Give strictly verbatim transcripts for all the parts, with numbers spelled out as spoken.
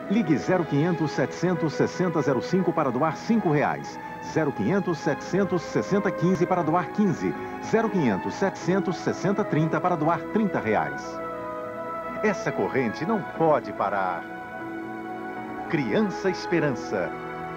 Ligue zero quinhentos, setecentos, sessenta, zero cinco para doar cinco reais. zero quinhentos, setecentos, sessenta, quinze para doar quinze. zero quinhentos, setecentos, sessenta, trinta para doar trinta reais. Essa corrente não pode parar. Criança Esperança.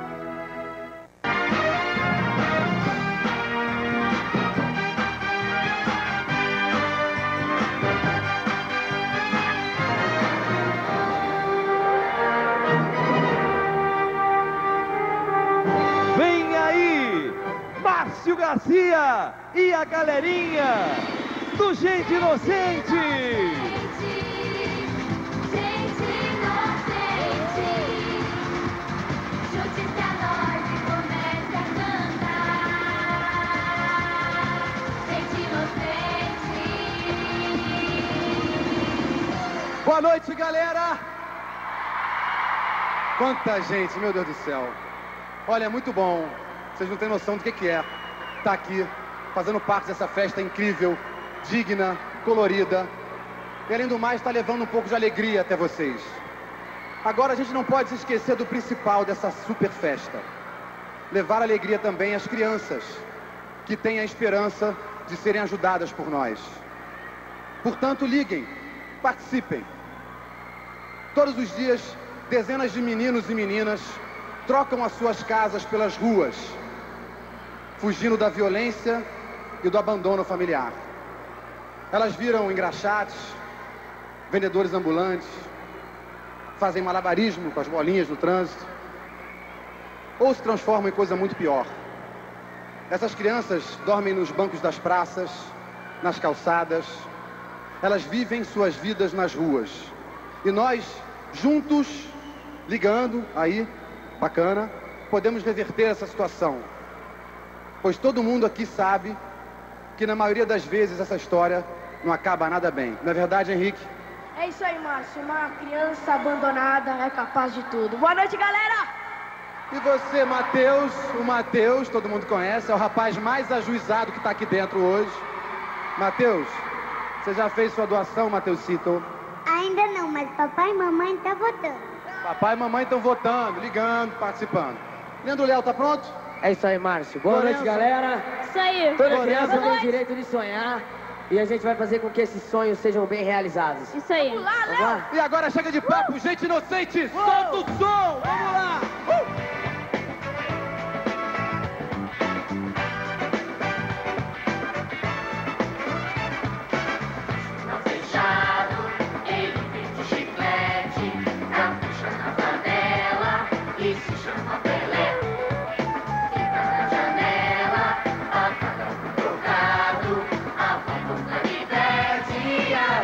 Márcio Garcia e a galerinha do Gente Inocente. Gente inocente, junte-se a nós e comece a cantar. Gente inocente. Boa noite, galera. Quanta gente, meu Deus do céu. Olha, é muito bom. Vocês não têm noção do que que é estar aqui, fazendo parte dessa festa incrível, digna, colorida. E além do mais, está levando um pouco de alegria até vocês. Agora a gente não pode se esquecer do principal dessa super festa. Levar alegria também às crianças, que têm a esperança de serem ajudadas por nós. Portanto, liguem, participem. Todos os dias, dezenas de meninos e meninas trocam as suas casas pelas ruas, fugindo da violência e do abandono familiar. Elas viram engraxates, vendedores ambulantes, fazem malabarismo com as bolinhas no trânsito, ou se transformam em coisa muito pior. Essas crianças dormem nos bancos das praças, nas calçadas, elas vivem suas vidas nas ruas. E nós, juntos, ligando aí, bacana, podemos reverter essa situação. Pois todo mundo aqui sabe que na maioria das vezes essa história não acaba nada bem. Não é verdade, Henrique? É isso aí, Márcio. Uma criança abandonada é capaz de tudo. Boa noite, galera! E você, Matheus? O Matheus, todo mundo conhece, é o rapaz mais ajuizado que está aqui dentro hoje. Matheus, você já fez sua doação, Matheusito? Ainda não, mas papai e mamãe estão votando. Papai e mamãe estão votando, ligando, participando. Leandro Léo, tá pronto? É isso aí, Márcio. Boa Lourenço. noite, galera. Isso aí. Toda Lourenço. criança tem o direito de sonhar e a gente vai fazer com que esses sonhos sejam bem realizados. Isso aí. Vamos lá, Vamos lá? E agora chega de papo, gente inocente, solta o som, vamos lá! Uh!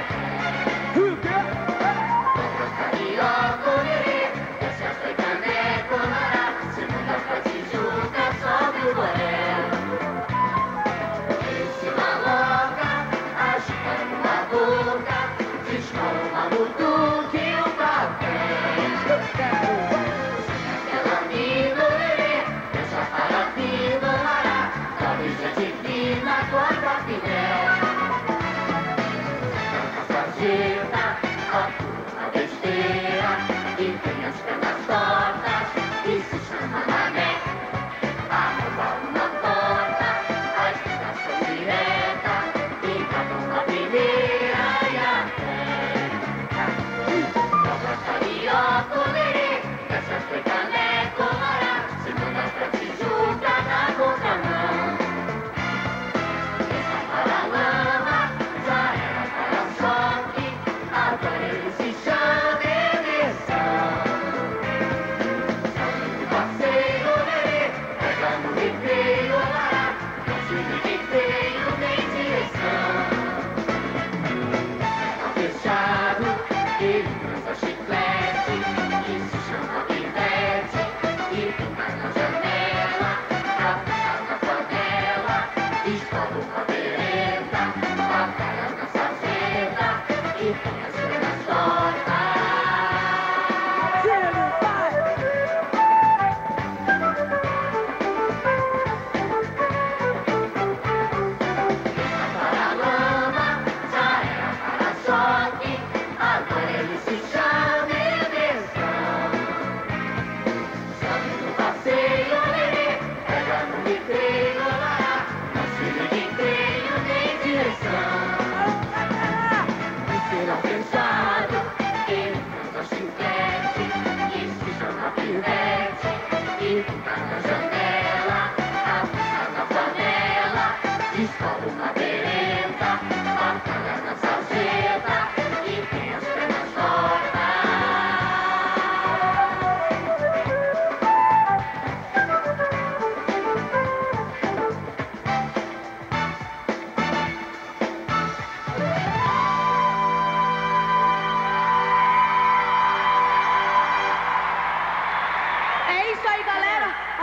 Carioca, desce as oito canelas.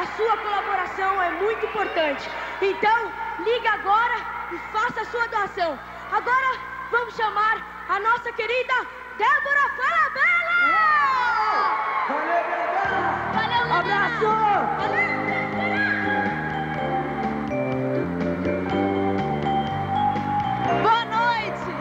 a sua colaboração é muito importante. Então, liga agora e faça a sua doação. Agora, vamos chamar a nossa querida Débora Falabella! Valeu, Dedé! Valeu, Dedé! Abraço! Valeu, Dedé! Boa noite!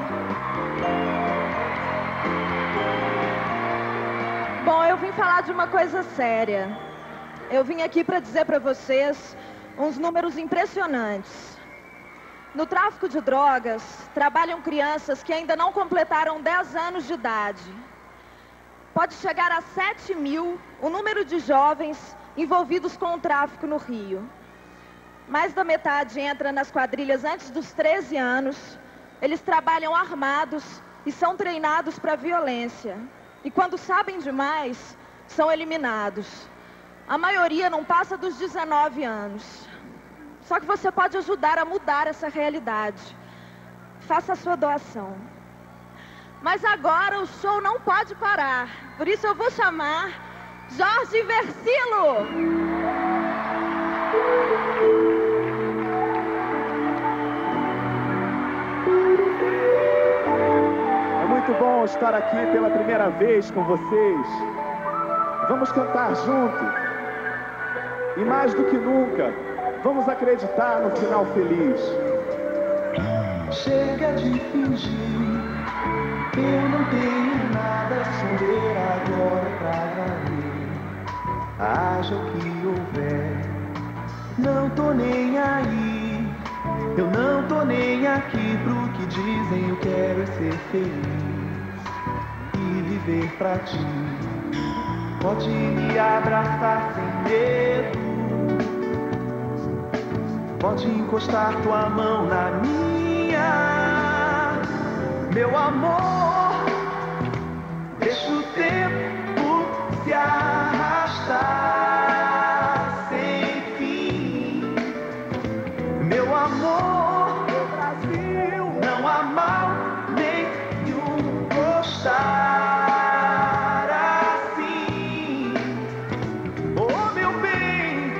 Bom, eu vim falar de uma coisa séria. Eu vim aqui para dizer para vocês uns números impressionantes. No tráfico de drogas, trabalham crianças que ainda não completaram dez anos de idade. Pode chegar a sete mil o número de jovens envolvidos com o tráfico no Rio. Mais da metade entra nas quadrilhas antes dos treze anos. Eles trabalham armados e são treinados para violência. E quando sabem demais, são eliminados. A maioria não passa dos dezenove anos. Só que você pode ajudar a mudar essa realidade. Faça a sua doação. Mas agora o show não pode parar. Por isso eu vou chamar Jorge Versilo. É muito bom estar aqui pela primeira vez com vocês. Vamos cantar junto. E mais do que nunca, vamos acreditar no final feliz. Chega de fingir, eu não tenho nada a esconder agora pra valer. Haja o que houver, não tô nem aí. Eu não tô nem aqui pro que dizem, eu quero é ser feliz e viver pra ti. Pode me abraçar sem medo, pode encostar tua mão na minha. Meu amor, deixa o tempo se arrastar sem fim. Meu amor, meu Brasil, não há mal nenhum gostar assim. Oh, meu bem,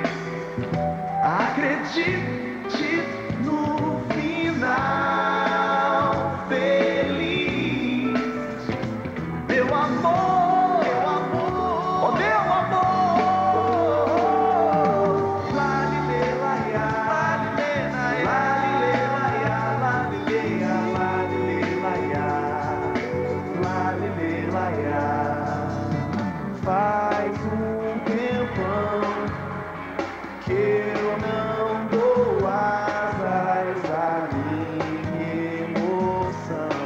acredite no final feliz. Meu amor, meu amor, oh, meu amor. Lalile, laia, lalile, laia, lalile, laia, lalile, laia. Faz um tempão que eu não dou asas à minha emoção.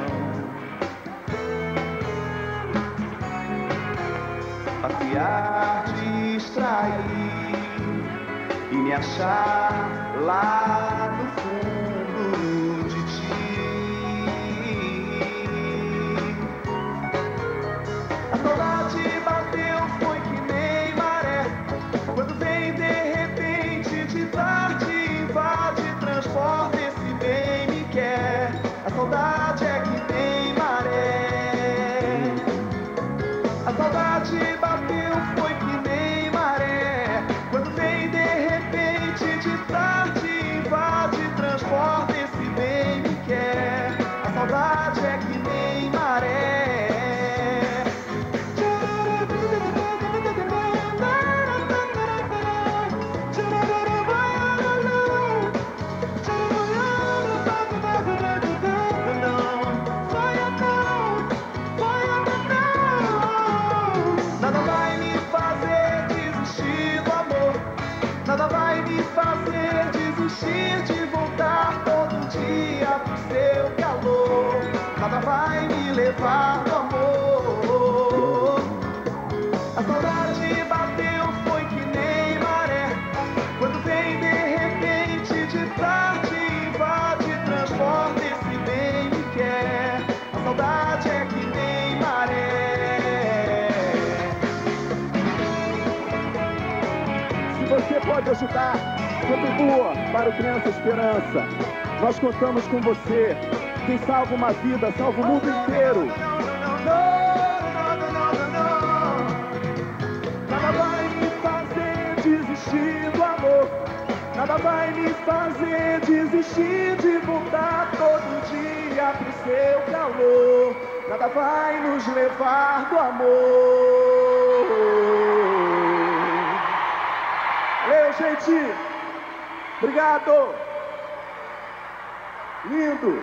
Passear, distrair e me achar lá no fundo de ti. A saudade bateu, foi que nem maré, quando vem de repente, de tarde, invade, transforma esse bem me quer. A saudade é que nem maré. A saudade bateu, foi que nem maré, quando vem de repente, de tarde, invade, transforma esse bem me quer. A saudade é que nem maré. Nada vai me fazer desistir do amor, nada vai me fazer desistir de voltar todo dia pro seu calor, nada vai me levar do amor. A saudade bateu, foi que nem maré, quando vem de repente, de tarde, invade, transforma esse bem me quer. A saudade é que nem maré. Se você pode ajudar, contribua para o Criança Esperança. Nós contamos com você. Quem salva uma vida, salva o mundo inteiro. Nada vai me fazer desistir Nada vai me fazer desistir de voltar todo dia pro seu calor. Nada vai nos levar do amor. Valeu, gente. Obrigado. Lindo.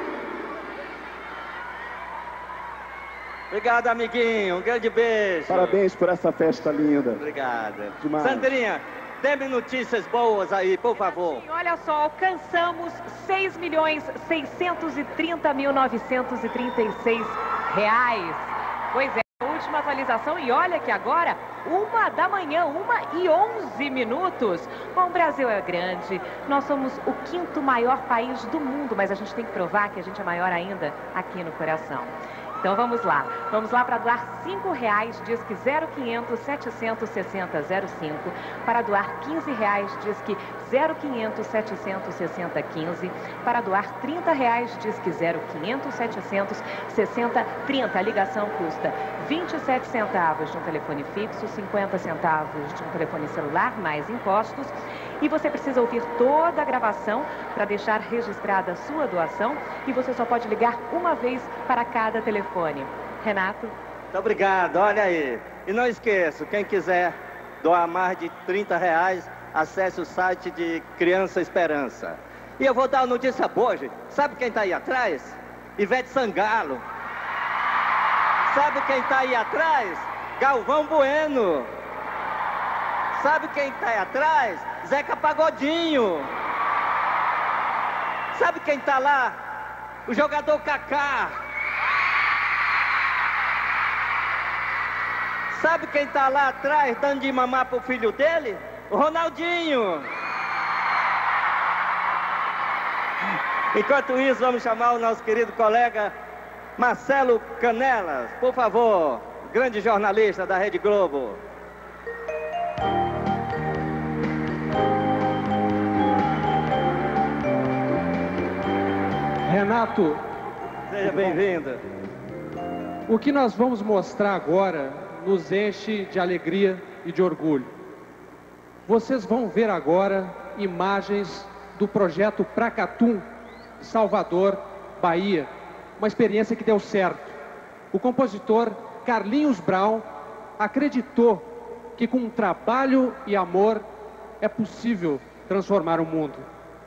Obrigado, amiguinho. Um grande beijo. Parabéns por essa festa linda. Obrigado. Demais. Sandrinha, dê-me notícias boas aí, por favor. Olha só, alcançamos seis milhões seiscentos e trinta mil novecentos e trinta e seis reais. Pois é, a última atualização, e olha que agora, uma da manhã, uma e onze minutos. Bom, o Brasil é grande, nós somos o quinto maior país do mundo, mas a gente tem que provar que a gente é maior ainda aqui no coração. Então vamos lá, vamos lá para doar cinco reais, diz que zero quinhentos, setecentos e sessenta, zero cinco. Para doar quinze reais, diz que zero quinhentos, setecentos e sessenta, quinze. Para doar trinta reais, diz que zero quinhentos, setecentos e sessenta, trinta. A ligação custa vinte e sete centavos de um telefone fixo, cinquenta centavos de um telefone celular, mais impostos. E você precisa ouvir toda a gravação para deixar registrada a sua doação. E você só pode ligar uma vez para cada telefone. Renato? Muito obrigado, olha aí. E não esqueça, quem quiser doar mais de trinta reais, acesse o site de Criança Esperança. E eu vou dar uma notícia boa, gente. Sabe quem está aí atrás? Ivete Sangalo. Sabe quem está aí atrás? Galvão Bueno. Sabe quem está aí atrás? Zeca Pagodinho. Sabe quem está lá? O jogador Kaká. Sabe quem está lá atrás dando de mamar pro filho dele? O Ronaldinho. Enquanto isso, vamos chamar o nosso querido colega Marcelo Canelas. Por favor, grande jornalista da Rede Globo. Renato, seja bem-vindo. O que nós vamos mostrar agora nos enche de alegria e de orgulho. Vocês vão ver agora imagens do projeto Pracatum, Salvador, Bahia. Uma experiência que deu certo. O compositor Carlinhos Brown acreditou que com trabalho e amor é possível transformar o mundo.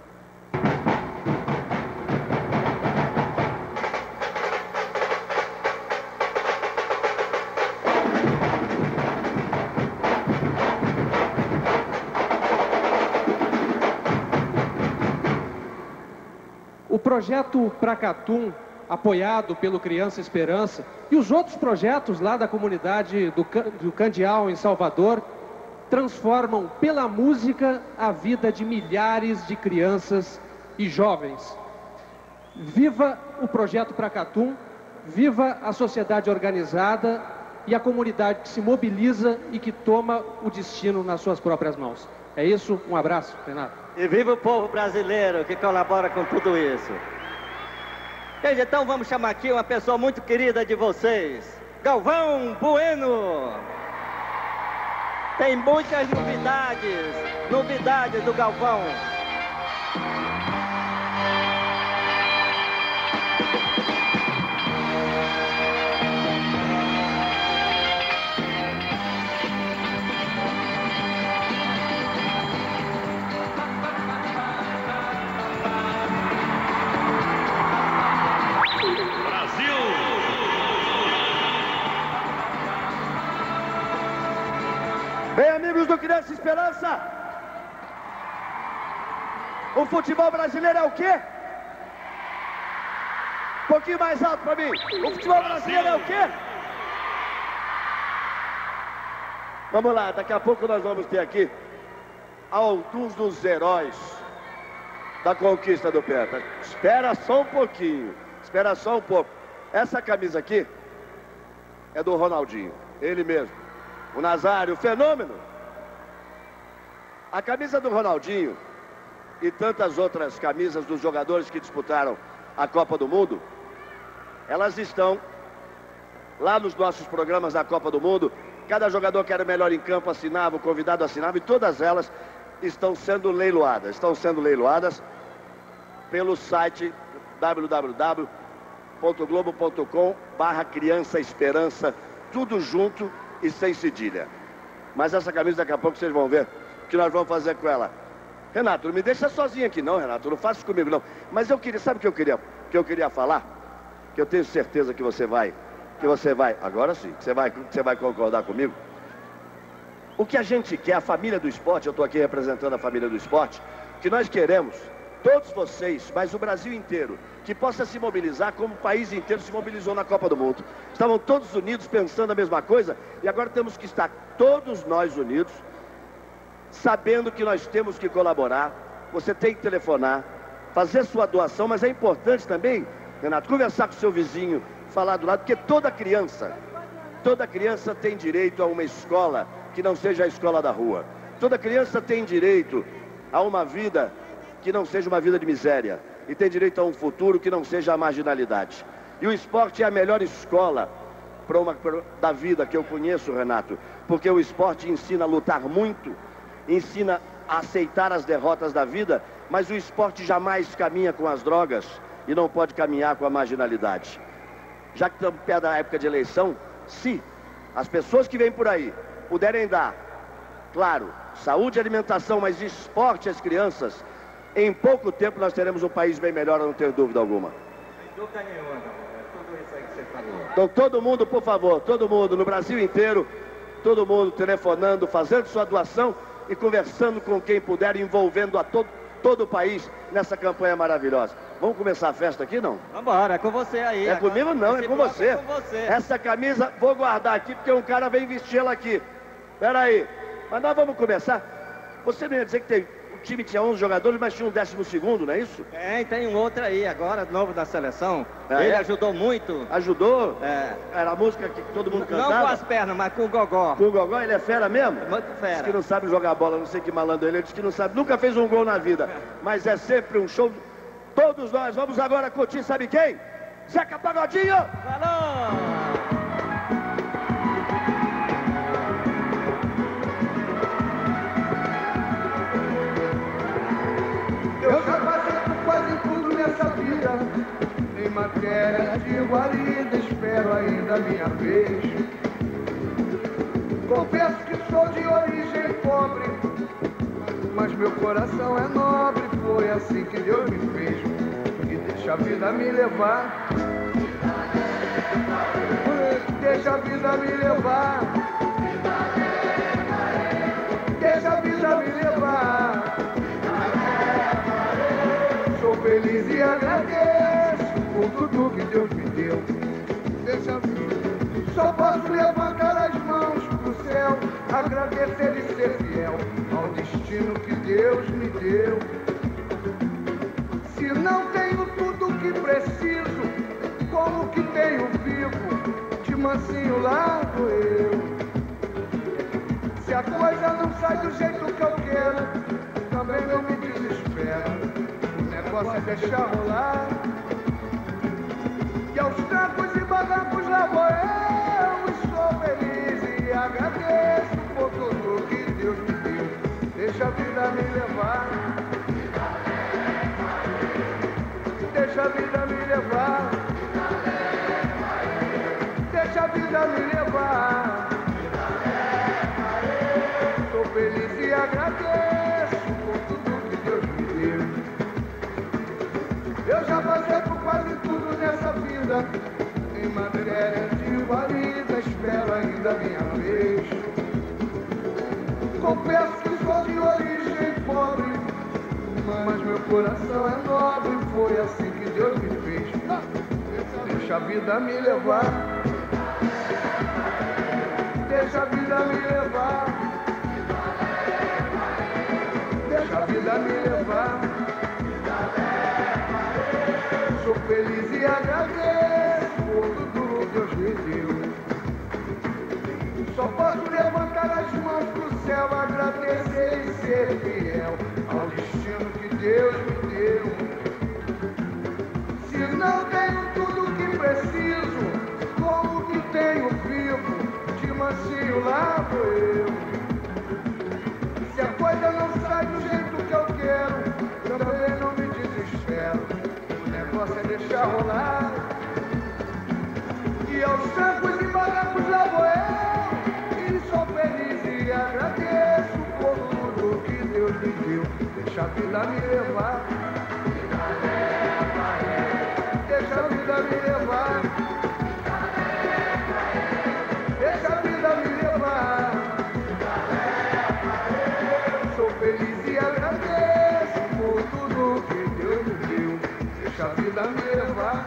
O projeto Pracatum, apoiado pelo Criança Esperança, e os outros projetos lá da comunidade do, do Candial, em Salvador, transformam pela música a vida de milhares de crianças e jovens. Viva o projeto Pracatum, viva a sociedade organizada e a comunidade que se mobiliza e que toma o destino nas suas próprias mãos. É isso, um abraço, Renato. E viva o povo brasileiro que colabora com tudo isso. Gente, então vamos chamar aqui uma pessoa muito querida de vocês, Galvão Bueno. Tem muitas novidades, novidades do Galvão. Bem, amigos do Criança Esperança, o futebol brasileiro é o quê? Um pouquinho mais alto para mim. O futebol brasileiro é o quê? Vamos lá, daqui a pouco nós vamos ter aqui alguns dos heróis da conquista do Penta. Espera só um pouquinho, espera só um pouco. Essa camisa aqui é do Ronaldinho, ele mesmo. O Nazário, o fenômeno. A camisa do Ronaldinho e tantas outras camisas dos jogadores que disputaram a Copa do Mundo, elas estão lá nos nossos programas da Copa do Mundo. Cada jogador que era o melhor em campo assinava, o convidado assinava, e todas elas estão sendo leiloadas. Estão sendo leiloadas pelo site w w w ponto globo ponto com barra Criança Esperança, tudo junto e sem cedilha. Mas essa camisa daqui a pouco vocês vão ver o que nós vamos fazer com ela. Renato, não me deixa sozinho aqui não, Renato, não faça isso comigo não. Mas eu queria, sabe o que eu queria, que eu queria falar? Que eu tenho certeza que você vai, que você vai, agora sim, que você vai, que você vai concordar comigo. O que a gente quer, a família do esporte, eu estou aqui representando a família do esporte, que nós queremos, todos vocês, mas o Brasil inteiro, que possa se mobilizar como o país inteiro se mobilizou na Copa do Mundo. Estavam todos unidos pensando a mesma coisa e agora temos que estar todos nós unidos, sabendo que nós temos que colaborar. Você tem que telefonar, fazer sua doação, mas é importante também, Renato, conversar com seu vizinho, falar do lado, porque toda criança, toda criança tem direito a uma escola que não seja a escola da rua. Toda criança tem direito a uma vida que não seja uma vida de miséria. E tem direito a um futuro que não seja a marginalidade. E o esporte é a melhor escola para uma, pra, da vida que eu conheço, Renato. Porque o esporte ensina a lutar muito, ensina a aceitar as derrotas da vida, mas o esporte jamais caminha com as drogas e não pode caminhar com a marginalidade. Já que estamos perto da época de eleição, se as pessoas que vêm por aí puderem dar, claro, saúde e alimentação, mas esporte às crianças, em pouco tempo nós teremos um país bem melhor, não tenho dúvida alguma. Sem dúvida nenhuma, é tudo isso aí que você falou. Então todo mundo, por favor, todo mundo no Brasil inteiro, todo mundo telefonando, fazendo sua doação e conversando com quem puder, envolvendo a todo, todo o país nessa campanha maravilhosa. Vamos começar a festa aqui, não? Vamos embora, é com você aí. É agora. comigo não, é com você. é com você. Essa camisa, vou guardar aqui, porque um cara vem vesti-la aqui. Espera aí, mas nós vamos começar. Você não ia dizer que tem, o time tinha onze jogadores, mas tinha um décimo segundo, não é isso? Tem, tem um outro aí agora, novo da seleção. É, Ele é? ajudou muito. Ajudou? É. Era a música que todo mundo Não cantava? com as pernas, mas com o gogó. Com o gogó, ele é fera mesmo? Muito fera. Diz que não sabe jogar bola, não sei que malandro ele, ele diz que não sabe, nunca fez um gol na vida. Mas é sempre um show. Todos nós vamos agora curtir, sabe quem? Zeca Pagodinho! Falou! Eu já passei por quase tudo nessa vida. Em matéria de guarida, espero ainda a minha vez. Confesso que sou de origem pobre, mas meu coração é nobre. Foi assim que Deus me fez. E deixa a vida me levar. Deixa a vida me levar. Deixa a vida me levar. Sou feliz e agradeço por tudo que Deus me deu. Deixa a vida. Só posso levantar as mãos pro céu, agradecer e ser fiel ao destino que Deus me deu. Se não tenho tudo o que preciso, como que tenho vivo, de mansinho lá vou eu. Se a coisa não sai do jeito que eu quero, também não me desespero. O negócio é deixar rolar. E aos trancos e barrancos lá vou eu, e sou feliz e agradeço por tudo que Deus me deu. Deixa a vida me levar. Deixa a vida me levar. Deixa a vida me levar. Sou feliz e agradeço por tudo que Deus me deu. Eu já passei por quase tudo nessa vida. Em matéria de guarida, espero ainda a minha vez. Confesso que sou de origem pobre, mas meu coração é nobre. Foi assim que Deus me fez. Deixa a vida me levar. Deixa a vida me levar. Deixa a vida me levar. Sou feliz e agradeço por tudo que Deus me deu. Só posso levantar as mãos pro céu, agradecer e ser fiel ao destino que Deus me deu. Se não tenho tudo o que preciso, como que tenho vivo, de mansinho lá vou eu. Se a coisa não sai do deixar rolar. E aos trancos e barrancos lá vou eu, e sou feliz e agradeço por tudo que Deus me deu. Deixa a vida me levar. Deixa a vida me levar. Deixa a vida me levar. Sou feliz e agradeço por tudo que Deus me deu. Deixa a vida me levar.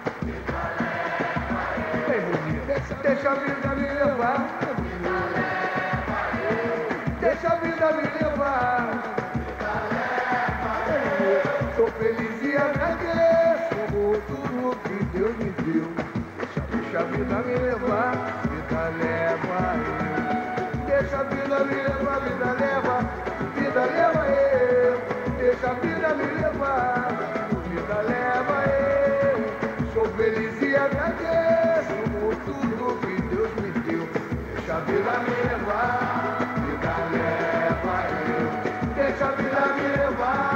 Bem bonito. Deixa, deixa a vida me levar. Deixa a vida me levar. Sou feliz e agradeço por tudo que Deus me deu. Deixa, deixa a vida me levar, vida leva eu. Deixa a vida me levar, vida leva, vida leva eu. Deixa a vida me levar, vida leva eu. Sou feliz e agradeço por tudo que Deus me deu. Deixa a vida me levar, vida leva eu. Deixa a vida me levar.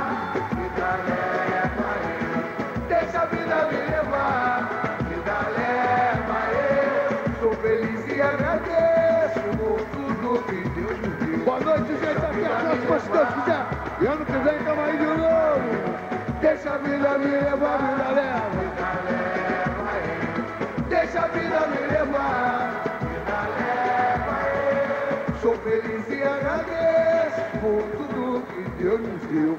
Deixa a vida me levar, vida leva eu. Sou feliz e agradeço por tudo que Deus me deu. Boa noite, gente. Até a próxima, se Deus quiser. E ano que vem estamos aí de novo. Deixa a vida me levar, vida leva, vida leva eu. Deixa a vida me levar, vida leva eu. Sou feliz e agradeço por tudo que Deus me deu.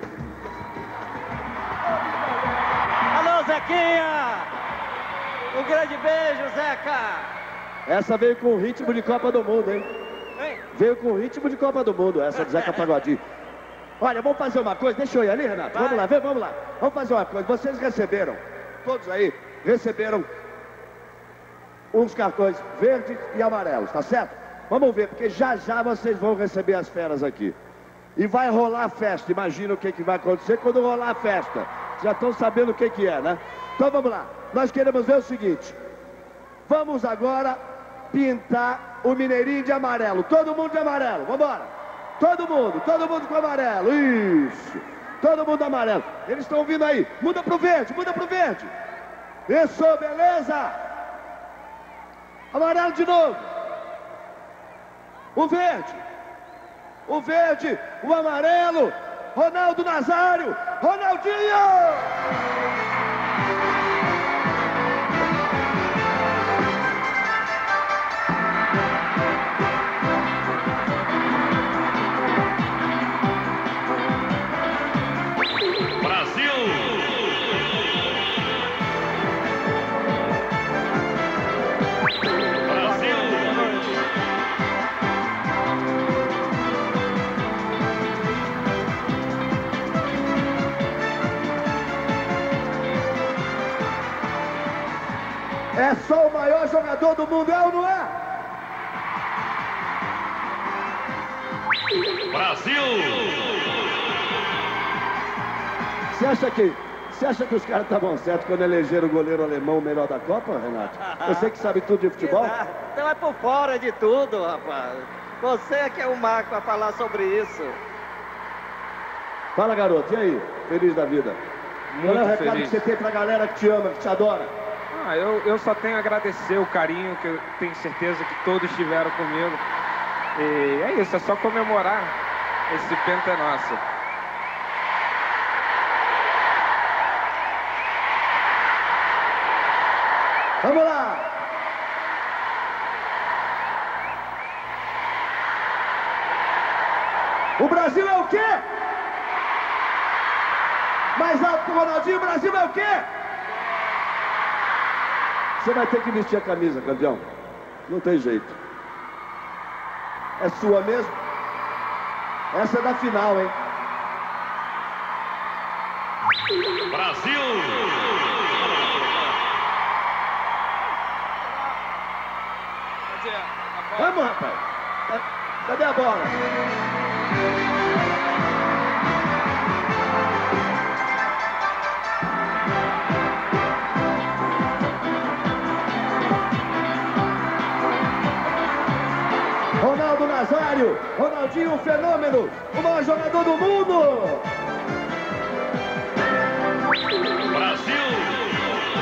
Alô, Zequinha! Um grande beijo, Zeca! Essa veio com ritmo de Copa do Mundo, hein? Hein? Veio com ritmo de Copa do Mundo, essa de Zeca Pagodinho. Olha, vamos fazer uma coisa, deixa eu ir ali, Renato. Vai. Vamos lá, vem, vamos lá. Vamos fazer uma coisa. Vocês receberam, todos aí, receberam uns cartões verdes e amarelos, tá certo? Vamos ver, porque já já vocês vão receber as feras aqui. E vai rolar a festa, imagina o que, que vai acontecer quando rolar a festa. Já estão sabendo o que, que é, né? Então vamos lá. Nós queremos ver o seguinte. Vamos agora pintar o Mineirinho de amarelo. Todo mundo de amarelo. Vamos embora. Todo mundo. Todo mundo com amarelo. Isso. Todo mundo amarelo. Eles estão vindo aí. Muda pro verde. Muda pro verde. Isso, beleza? Amarelo de novo. O verde. O verde. O amarelo. Ronaldo Nazário, Ronaldinho! Brasil! Brasil! É só o maior jogador do mundo, é ou não é? Brasil! Você acha que, você acha que os caras estavam certos quando elegeram o goleiro alemão o melhor da Copa, Renato? Você que sabe tudo de futebol? Então é por fora de tudo, rapaz. Você é que é o Marco para falar sobre isso. Fala, garoto, e aí? Feliz da vida? Muito Qual é o recado feliz. que você tem pra galera que te ama, que te adora? Ah, eu, eu só tenho a agradecer o carinho que eu tenho certeza que todos tiveram comigo. E é isso, é só comemorar. Esse penta é nosso. Vamos lá! O Brasil é o quê? Mais alto que o Ronaldinho, o Brasil é o quê? Você vai ter que vestir a camisa, campeão. Não tem jeito. É sua mesmo? Essa é da final, hein? Brasil! Vamos, rapaz. Cadê a bola? Ronaldo Nazário, Ronaldinho, um fenômeno, o maior jogador do mundo. Brasil!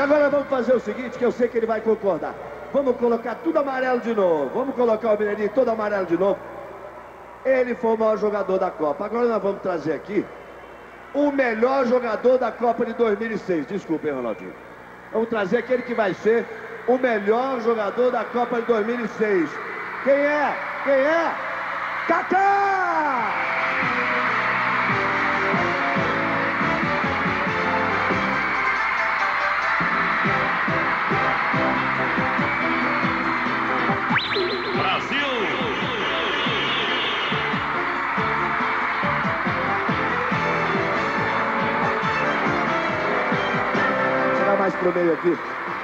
agora vamos fazer o seguinte, que eu sei que ele vai concordar. Vamos colocar tudo amarelo de novo. Vamos colocar o Mineirinho todo amarelo de novo. Ele foi o maior jogador da Copa. Agora nós vamos trazer aqui o melhor jogador da Copa de dois mil e seis. Desculpa, hein, Ronaldinho. Vamos trazer aquele que vai ser o melhor jogador da Copa de dois mil e seis. Quem é? Quem é? Kaká! Brasil! Chegar mais pro meio aqui.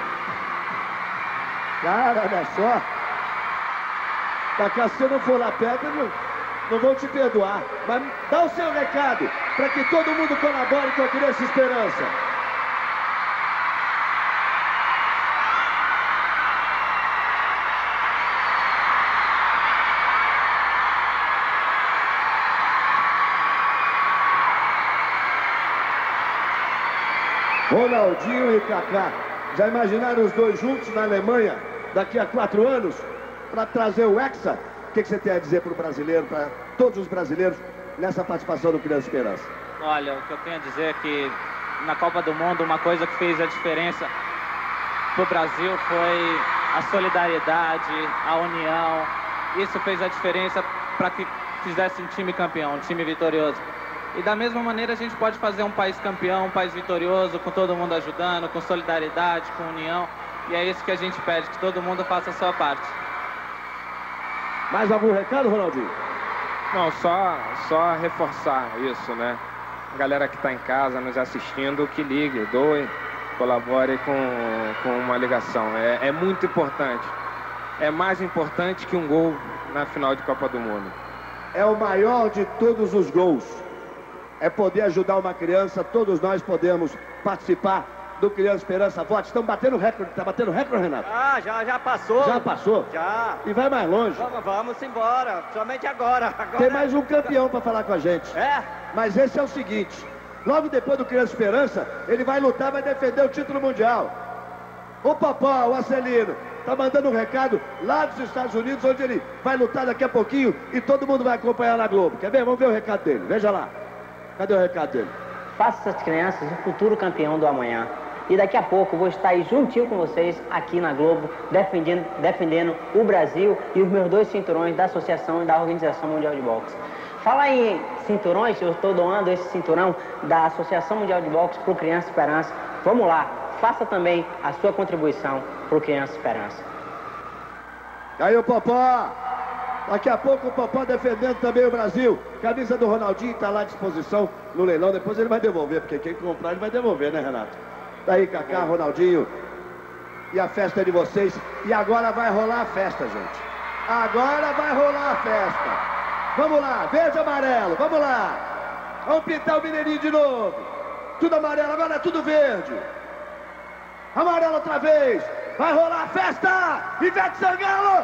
Cara, olha só. Kaká, se você não for lá perto, não, não vão te perdoar. Mas dá o seu recado para que todo mundo colabore com a Criança Esperança. Ronaldinho e Kaká. Já imaginaram os dois juntos na Alemanha daqui a quatro anos para trazer o Hexa? O que, que você tem a dizer para o brasileiro, para todos os brasileiros nessa participação do Criança Esperança? Olha, o que eu tenho a dizer é que na Copa do Mundo uma coisa que fez a diferença para o Brasil foi a solidariedade, a união. Isso fez a diferença para que fizesse um time campeão, um time vitorioso. E da mesma maneira a gente pode fazer um país campeão, um país vitorioso, com todo mundo ajudando, com solidariedade, com união. E é isso que a gente pede, que todo mundo faça a sua parte. Mais algum recado, Ronaldinho? Não, só, só reforçar isso, né? A galera que está em casa nos assistindo, que ligue, doe, colabore com, com uma ligação. É, é muito importante. É mais importante que um gol na final de Copa do Mundo. É o maior de todos os gols. É poder ajudar uma criança, todos nós podemos participar do Criança Esperança Vote. Estamos batendo recorde, tá batendo recorde, Renato? Ah, já, já passou. Já passou? Já. E vai mais longe. Vamos, vamos embora, somente agora. agora. Tem mais um campeão para falar com a gente. É? Mas esse é o seguinte, logo depois do Criança Esperança, ele vai lutar, vai defender o título mundial. O Popó, o Acelino, tá mandando um recado lá dos Estados Unidos, onde ele vai lutar daqui a pouquinho e todo mundo vai acompanhar na Globo. Quer ver? Vamos ver o recado dele. Veja lá. Cadê o recado dele? Faça essas crianças o futuro campeão do amanhã. E daqui a pouco eu vou estar aí juntinho com vocês aqui na Globo, defendendo, defendendo o Brasil e os meus dois cinturões da Associação e da Organização Mundial de Boxe. Fala em cinturões, eu estou doando esse cinturão da Associação Mundial de Boxe para o Criança Esperança. Vamos lá, faça também a sua contribuição para o Criança Esperança. Aí o Popó! Daqui a pouco o Popó defendendo também o Brasil. Camisa do Ronaldinho está lá à disposição no leilão. Depois ele vai devolver, porque quem comprar ele vai devolver, né, Renato? Daí, Kaká, Ronaldinho. E a festa é de vocês. E agora vai rolar a festa, gente. Agora vai rolar a festa. Vamos lá, verde e amarelo, vamos lá. Vamos pintar o Mineirinho de novo. Tudo amarelo, agora é tudo verde. Amarelo outra vez. Vai rolar a festa. Ivete Sangalo.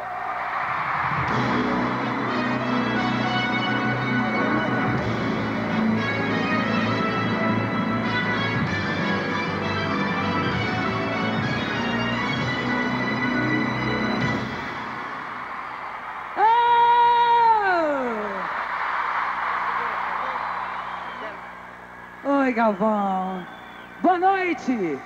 Oi, Galvão. Boa noite.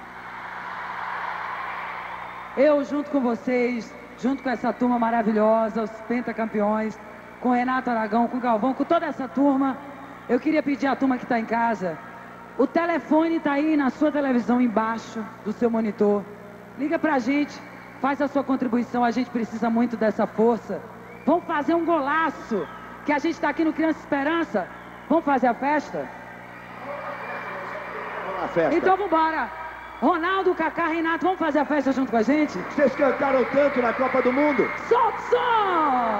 Eu, junto com vocês, junto com essa turma maravilhosa, os pentacampeões, com Renato Aragão, com Galvão, com toda essa turma, eu queria pedir à turma que está em casa, o telefone está aí na sua televisão embaixo do seu monitor. Liga pra gente, faz a sua contribuição, a gente precisa muito dessa força. Vamos fazer um golaço, que a gente está aqui no Criança Esperança. Vamos fazer a festa? A festa. Então vamos embora. Ronaldo, Kaká, Renato, vamos fazer a festa junto com a gente? Vocês cantaram tanto na Copa do Mundo. Solta o som!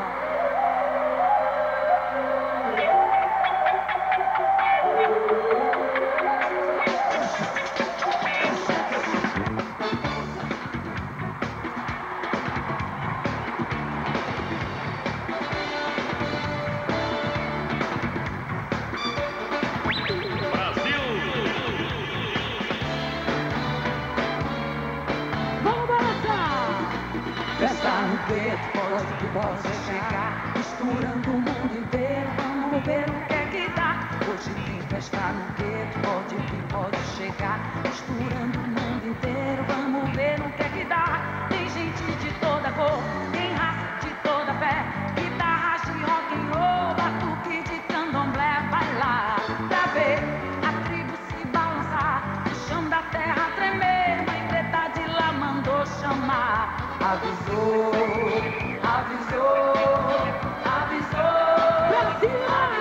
misturando o mundo inteiro. Vamos ver o que é que dá. Hoje tem festa no gueto, pode vir, pode chegar. Misturando o mundo inteiro, vamos ver o que é que dá. Tem gente de toda cor, tem raça de toda fé. Guitarras de rock and roll, batuque de candomblé. Vai lá pra ver a tribo se balançar, o chão da terra tremer. Mãe preta de lá mandou chamar. Avisou, avisou, avisou. Brasil!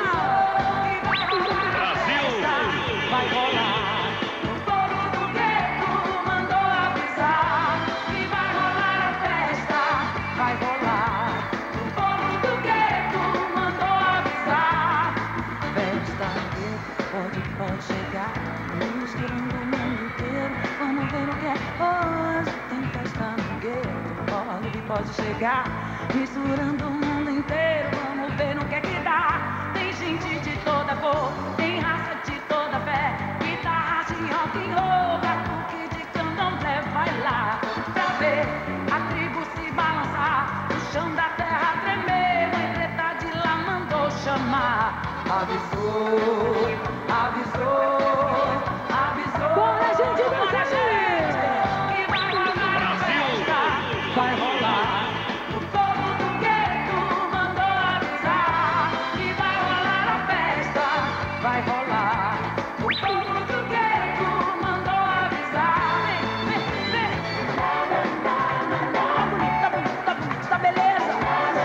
Vai rolar, o povo do gueto mandou avisar que vai rolar a festa, vai rolar, o povo do gueto mandou avisar. Festa no gueto, pode, pode chegar, misturando o mundo inteiro, vamos ver o que é hoje. Tem festa no gueto, pode, pode chegar, misturando o mundo inteiro, vamos ver no que é que dá. Tem gente de toda cor, tem raça de toda fé, guitarra de rock and roll, batuque de candomblé. Vai lá pra ver a tribo se balançar, o chão da terra tremer. Mãe preta de lá mandou chamar. Avisou, avisou, avisou. Bora, gente, bora, gente! Que vai rolar a festa, vai rolar. O povo do gueto mandou avisar que vai rolar a festa, vai rolar. O povo do gueto mandou avisar. Vem, vem, vem. Tá bonito, tá bonito, tá bonito, tá beleza.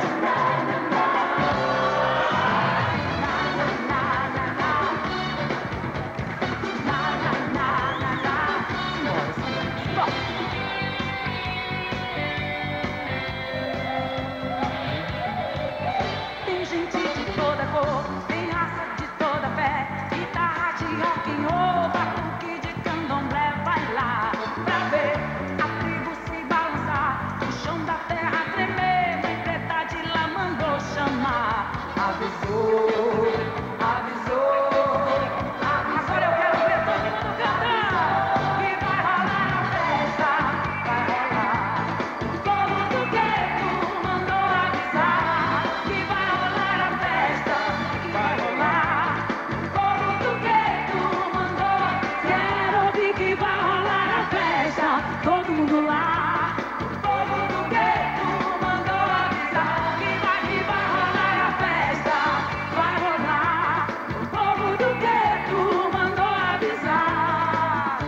Tem gente de toda cor, tem raça de toda fé, guitarra de rock and roll, batuque de candomblé. Vai lá pra ver a tribo se balançar, o chão da terra tremer. Mãe preta de lá mandou chamar. Avisou, avisou, avisou. Agora eu quero ver todo mundo cantando. Que vai rolar a festa, vai rolar. O povo do gueto mandou avisar que vai rolar a festa, que vai rolar. O povo do gueto mandou. Quero ouvir que vai rolar a festa. Todo mundo lá. O povo do gueto mandou avisar que vai, que vai rolar a festa, vai rolar. O povo do gueto mandou avisar.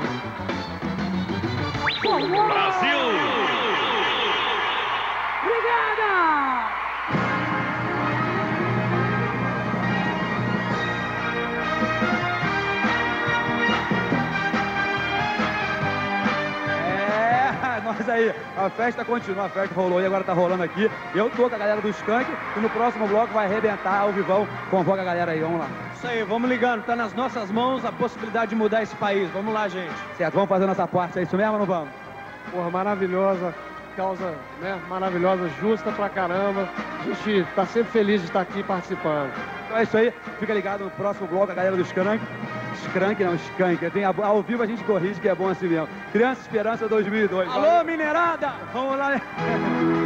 Brasil! Obrigada! É, nós aí, a festa continua, a festa rolou e agora tá rolando aqui. Eu tô com a galera do Skank e no próximo bloco vai arrebentar ao vivão. Convoca a galera aí, vamos lá. Isso aí, vamos ligando, tá nas nossas mãos a possibilidade de mudar esse país. Vamos lá, gente. Certo, vamos fazer nossa parte, é isso mesmo ou não vamos? Porra, maravilhosa, causa, né, maravilhosa, justa pra caramba. A gente tá sempre feliz de estar aqui participando. Então é isso aí, fica ligado no próximo bloco, a galera do Skank. Skrank não, Skank. Tem, ao vivo a gente corrige, que é bom assim mesmo. Criança Esperança dois mil e dois. Alô, Valeu. minerada! Vamos lá.